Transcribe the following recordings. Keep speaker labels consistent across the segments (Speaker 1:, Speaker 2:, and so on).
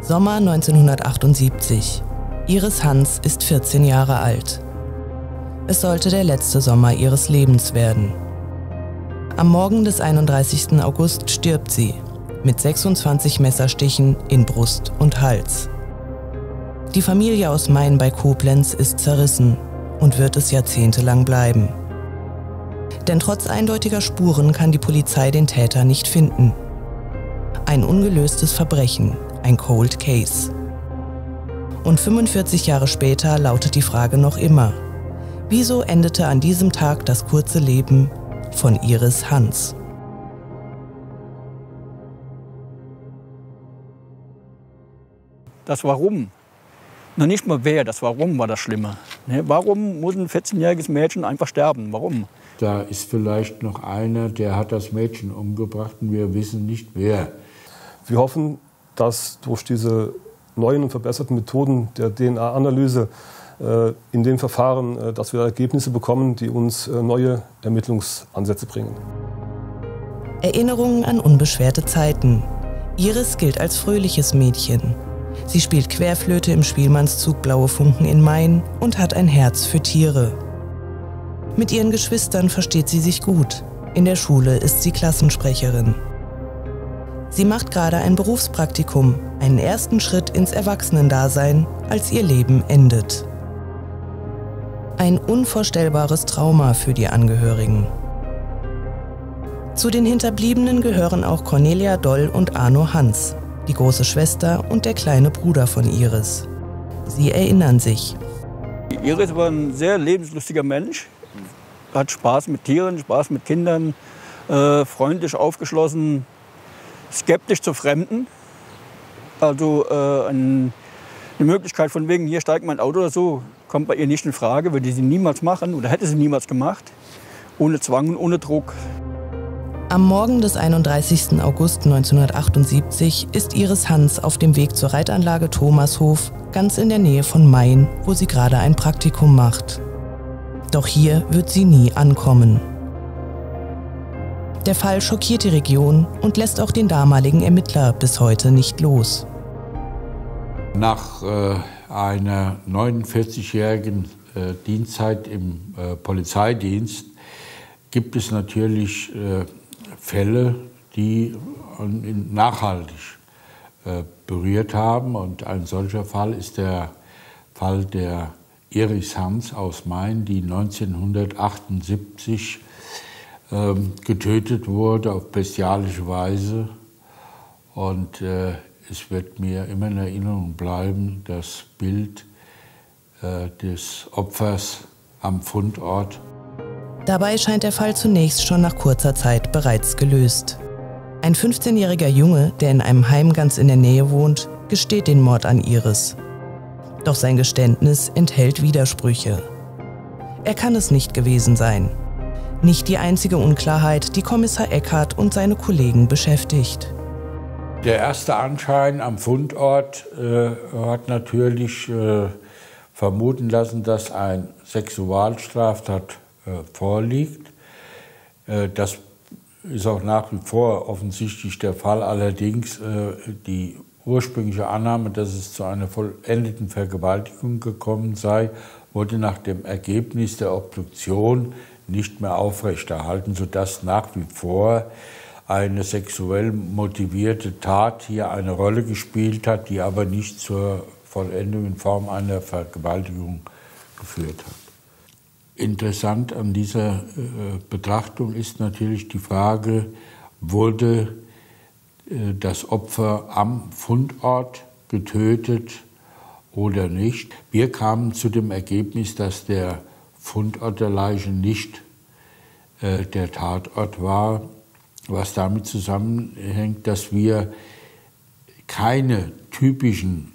Speaker 1: Sommer 1978. Iris Hans ist 14 Jahre alt. Es sollte der letzte Sommer ihres Lebens werden. Am Morgen des 31. August stirbt sie, mit 26 Messerstichen in Brust und Hals. Die Familie aus Main bei Koblenz ist zerrissen und wird es jahrzehntelang bleiben. Denn trotz eindeutiger Spuren kann die Polizei den Täter nicht finden. Ein ungelöstes Verbrechen, ein Cold Case. Und 45 Jahre später lautet die Frage noch immer: Wieso endete an diesem Tag das kurze Leben von Iris Hans?
Speaker 2: Das Warum, noch nicht mal wer, das Warum war das Schlimme. Warum muss ein 14-jähriges Mädchen einfach sterben? Warum?
Speaker 3: Da ist vielleicht noch einer, der hat das Mädchen umgebracht und wir wissen nicht wer.
Speaker 4: Wir hoffen, dass durch diese neuen und verbesserten Methoden der DNA-Analyse in dem Verfahren, dass wir Ergebnisse bekommen, die uns neue Ermittlungsansätze bringen.
Speaker 1: Erinnerungen an unbeschwerte Zeiten. Iris gilt als fröhliches Mädchen. Sie spielt Querflöte im Spielmannszug Blaue Funken in Main und hat ein Herz für Tiere. Mit ihren Geschwistern versteht sie sich gut. In der Schule ist sie Klassensprecherin. Sie macht gerade ein Berufspraktikum, einen ersten Schritt ins Erwachsenendasein, als ihr Leben endet. Ein unvorstellbares Trauma für die Angehörigen. Zu den Hinterbliebenen gehören auch Cornelia Doll und Arno Hans, die große Schwester und der kleine Bruder von Iris. Sie erinnern sich.
Speaker 2: Iris war ein sehr lebenslustiger Mensch, hat Spaß mit Tieren, Spaß mit Kindern, freundlich, aufgeschlossen, skeptisch zu Fremden. Also eine Möglichkeit von wegen, hier steigt mein Auto oder so, kommt bei ihr nicht in Frage, würde sie niemals machen oder hätte sie niemals gemacht, ohne Zwang und ohne Druck.
Speaker 1: Am Morgen des 31. August 1978 ist Iris Hans auf dem Weg zur Reitanlage Thomashof, ganz in der Nähe von Main, wo sie gerade ein Praktikum macht. Doch hier wird sie nie ankommen. Der Fall schockiert die Region und lässt auch den damaligen Ermittler bis heute nicht los.
Speaker 3: Nach einer 49-jährigen Dienstzeit im Polizeidienst gibt es natürlich Fälle, die ihn nachhaltig berührt haben. Und ein solcher Fall ist der Fall der Iris Hans aus Main, die 1978 getötet wurde auf bestialische Weise. Und es wird mir immer in Erinnerung bleiben, das Bild des Opfers am Fundort.
Speaker 1: Dabei scheint der Fall zunächst schon nach kurzer Zeit bereits gelöst. Ein 15-jähriger Junge, der in einem Heim ganz in der Nähe wohnt, gesteht den Mord an Iris. Doch sein Geständnis enthält Widersprüche. Er kann es nicht gewesen sein. Nicht die einzige Unklarheit, die Kommissar Eckhardt und seine Kollegen beschäftigt.
Speaker 3: Der erste Anschein am Fundort hat natürlich vermuten lassen, dass ein Sexualstraftat vorliegt. Das ist auch nach wie vor offensichtlich der Fall. Allerdings die ursprüngliche Annahme, dass es zu einer vollendeten Vergewaltigung gekommen sei, wurde nach dem Ergebnis der Obduktion nicht mehr aufrechterhalten, sodass nach wie vor eine sexuell motivierte Tat hier eine Rolle gespielt hat, die aber nicht zur Vollendung in Form einer Vergewaltigung geführt hat. Interessant an dieser Betrachtung ist natürlich die Frage, wurde das Opfer am Fundort getötet oder nicht? Wir kamen zu dem Ergebnis, dass der Fundort der Leiche nicht der Tatort war, was damit zusammenhängt, dass wir keine typischen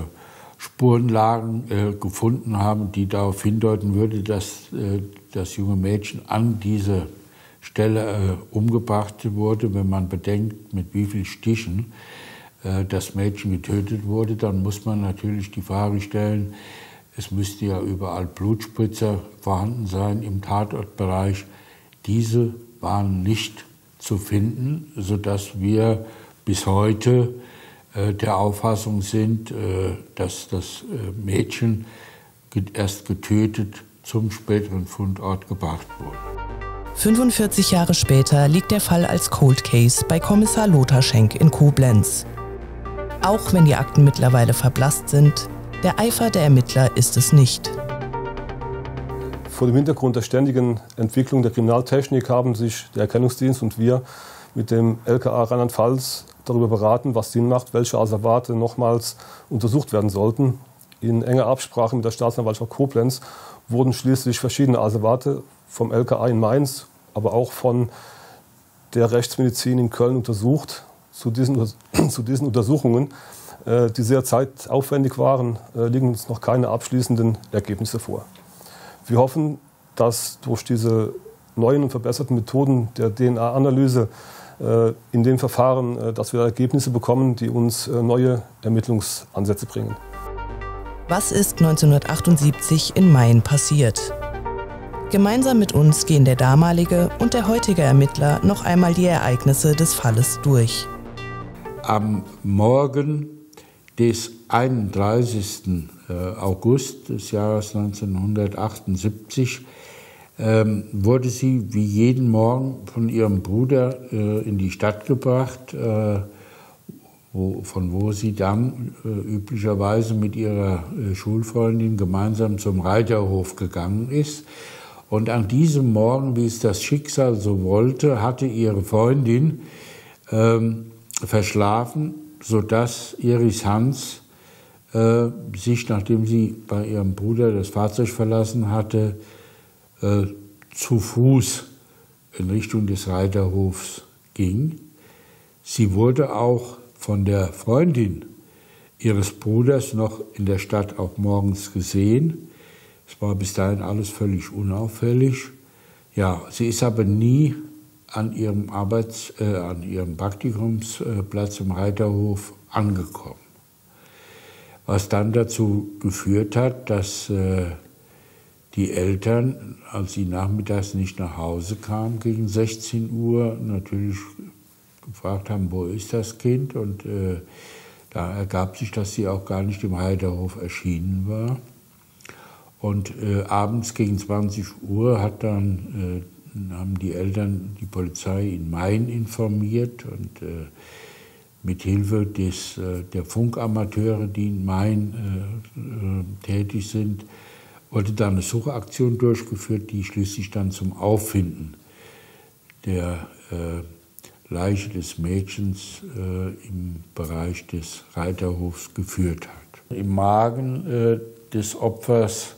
Speaker 3: Spurenlagen gefunden haben, die darauf hindeuten würde, dass das junge Mädchen an dieser Stelle umgebracht wurde. Wenn man bedenkt, mit wie vielen Stichen das Mädchen getötet wurde, dann muss man natürlich die Frage stellen, es müsste ja überall Blutspritzer vorhanden sein im Tatortbereich. Diese waren nicht zu finden, sodass wir bis heute der Auffassung sind, dass das Mädchen erst getötet zum späteren Fundort gebracht wurde.
Speaker 1: 45 Jahre später liegt der Fall als Cold Case bei Kommissar Lothar Schenk in Koblenz. Auch wenn die Akten mittlerweile verblasst sind, der Eifer der Ermittler ist es nicht.
Speaker 4: Vor dem Hintergrund der ständigen Entwicklung der Kriminaltechnik haben sich der Erkennungsdienst und wir mit dem LKA Rheinland-Pfalz darüber beraten, was Sinn macht, welche Asservate nochmals untersucht werden sollten. In enger Absprache mit der Staatsanwaltschaft Koblenz wurden schließlich verschiedene Asservate vom LKA in Mainz, aber auch von der Rechtsmedizin in Köln untersucht. Zu diesen Untersuchungen, die sehr zeitaufwendig waren, liegen uns noch keine abschließenden Ergebnisse vor. Wir hoffen, dass durch diese neuen und verbesserten Methoden der DNA-Analyse in dem Verfahren, dass wir Ergebnisse bekommen, die uns neue Ermittlungsansätze bringen.
Speaker 1: Was ist 1978 in Main passiert? Gemeinsam mit uns gehen der damalige und der heutige Ermittler noch einmal die Ereignisse des Falles durch.
Speaker 3: Am Morgen des 31. August des Jahres 1978 wurde sie wie jeden Morgen von ihrem Bruder in die Stadt gebracht, von wo sie dann üblicherweise mit ihrer Schulfreundin gemeinsam zum Reiterhof gegangen ist. Und an diesem Morgen, wie es das Schicksal so wollte, hatte ihre Freundin verschlafen, sodass Iris Hans sich, nachdem sie bei ihrem Bruder das Fahrzeug verlassen hatte, zu Fuß in Richtung des Reiterhofs ging. Sie wurde auch von der Freundin ihres Bruders noch in der Stadt auch morgens gesehen. Es war bis dahin alles völlig unauffällig. Ja, sie ist aber nie an ihrem Praktikumsplatz im Reiterhof angekommen. Was dann dazu geführt hat, dass die Eltern, als sie nachmittags nicht nach Hause kamen, gegen 16 Uhr natürlich gefragt haben, wo ist das Kind? Und da ergab sich, dass sie auch gar nicht im Reiterhof erschienen war. Und abends gegen 20 Uhr haben die Eltern die Polizei in Main informiert und mit Hilfe der Funkamateure, die in Main tätig sind, wurde dann eine Suchaktion durchgeführt, die schließlich dann zum Auffinden der Leiche des Mädchens im Bereich des Reiterhofs geführt hat. Im Magen des Opfers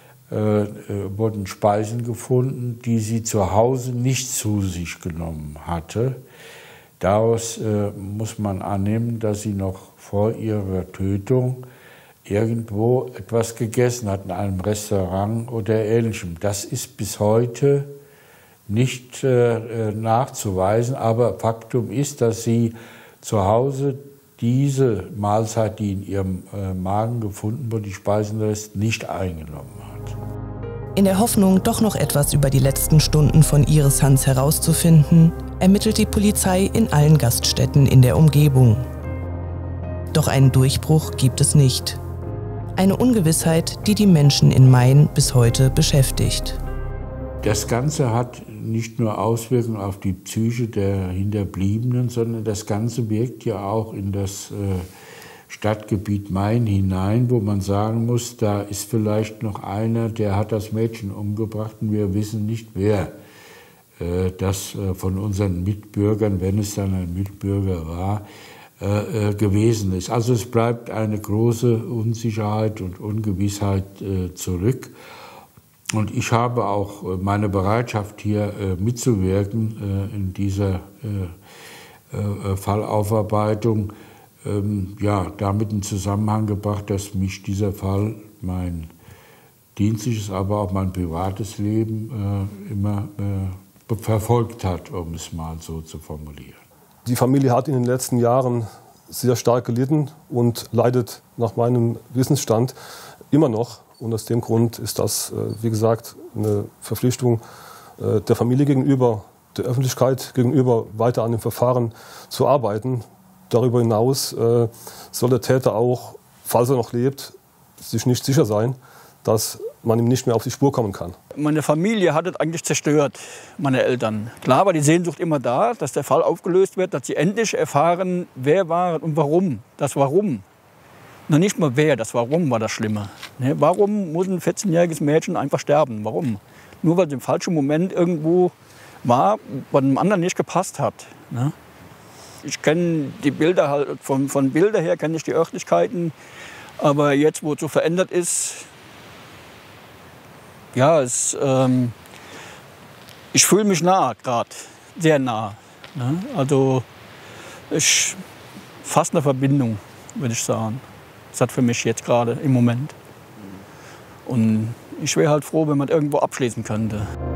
Speaker 3: wurden Speisen gefunden, die sie zu Hause nicht zu sich genommen hatte. Daraus muss man annehmen, dass sie noch vor ihrer Tötung irgendwo etwas gegessen hat, in einem Restaurant oder Ähnlichem. Das ist bis heute nicht nachzuweisen, aber Faktum ist, dass sie zu Hause diese Mahlzeit, die in ihrem Magen gefunden wurde, die Speisenrest, nicht eingenommen hat.
Speaker 1: In der Hoffnung, doch noch etwas über die letzten Stunden von Iris Hans herauszufinden, ermittelt die Polizei in allen Gaststätten in der Umgebung. Doch einen Durchbruch gibt es nicht. Eine Ungewissheit, die die Menschen in Main bis heute beschäftigt.
Speaker 3: Das Ganze hat nicht nur Auswirkungen auf die Psyche der Hinterbliebenen, sondern das Ganze wirkt ja auch in das Stadtgebiet Main hinein, wo man sagen muss, da ist vielleicht noch einer, der hat das Mädchen umgebracht und wir wissen nicht, wer das von unseren Mitbürgern, wenn es dann ein Mitbürger war, gewesen ist. Also es bleibt eine große Unsicherheit und Ungewissheit zurück. Und ich habe auch meine Bereitschaft, hier mitzuwirken in dieser Fallaufarbeitung, damit in Zusammenhang gebracht, dass mich dieser Fall, mein dienstliches, aber auch mein privates Leben immer verfolgt hat, um es mal so zu formulieren.
Speaker 4: Die Familie hat in den letzten Jahren sehr stark gelitten und leidet nach meinem Wissensstand immer noch. Und aus dem Grund ist das, wie gesagt, eine Verpflichtung der Familie gegenüber, der Öffentlichkeit gegenüber, weiter an dem Verfahren zu arbeiten. darüber hinaus soll der Täter auch, falls er noch lebt, sich nicht sicher sein, dass man ihm nicht mehr auf die Spur kommen kann.
Speaker 2: Meine Familie hat es eigentlich zerstört, meine Eltern. Klar war die Sehnsucht immer da, dass der Fall aufgelöst wird, dass sie endlich erfahren, wer war und warum. Das Warum. Noch nicht mal wer, das Warum war das Schlimme. Ne? Warum muss ein 14-jähriges Mädchen einfach sterben? Warum? Nur weil es im falschen Moment irgendwo war, was dem anderen nicht gepasst hat. Ne? Ich kenne die Bilder halt, von Bilder her kenne ich die Örtlichkeiten. Aber jetzt, wo es so verändert ist, ja, ich fühle mich nah gerade, sehr nah. Ne? Also fast eine Verbindung, würde ich sagen. Das hat für mich jetzt gerade im Moment. Und ich wäre halt froh, wenn man irgendwo abschließen könnte.